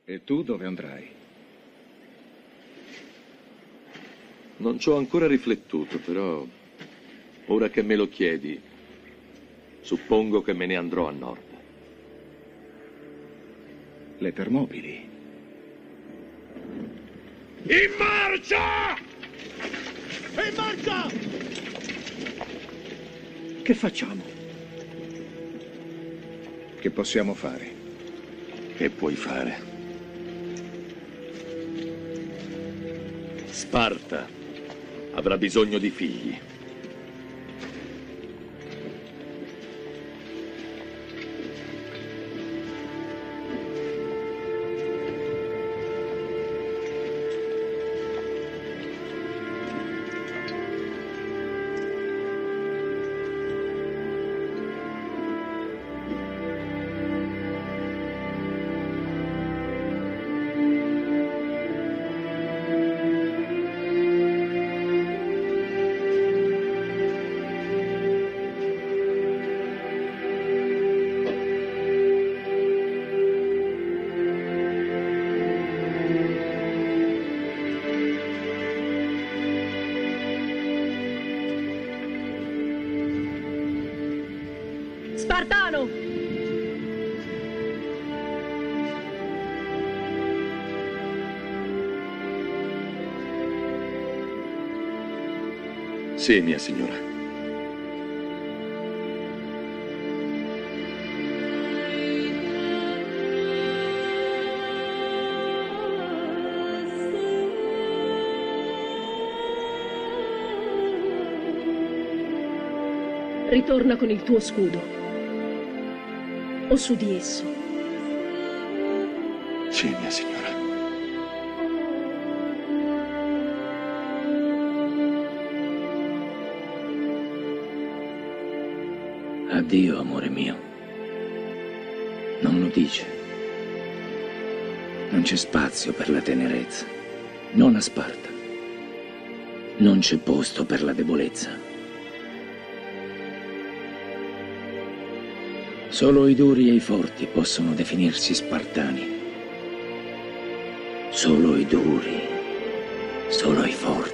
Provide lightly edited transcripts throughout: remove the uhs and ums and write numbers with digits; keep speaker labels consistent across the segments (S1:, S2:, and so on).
S1: E tu dove andrai?
S2: Non ci ho ancora riflettuto, però ora che me lo chiedi, suppongo che me ne andrò a nord.
S1: Le Termopili.
S3: In marcia! In marcia!
S1: Che facciamo? Che possiamo fare?
S2: Che puoi fare? Sparta avrà bisogno di figli.
S4: Spartano!
S2: Sì, mia signora.
S4: Ritorna con il tuo scudo. O su di esso.
S2: Sì, mia signora.
S5: Addio, amore mio. Non lo dice. Non c'è spazio per la tenerezza. Non a Sparta. Non c'è posto per la debolezza. Solo i duri e i forti possono definirsi spartani. Solo i duri, solo i forti.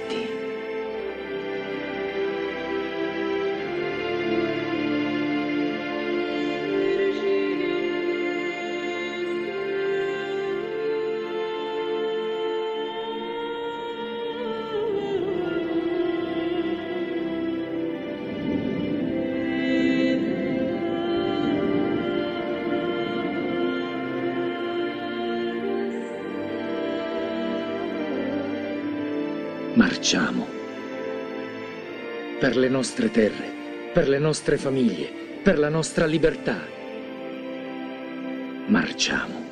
S5: Marciamo. Per le nostre terre, per le nostre famiglie, per la nostra libertà. Marciamo.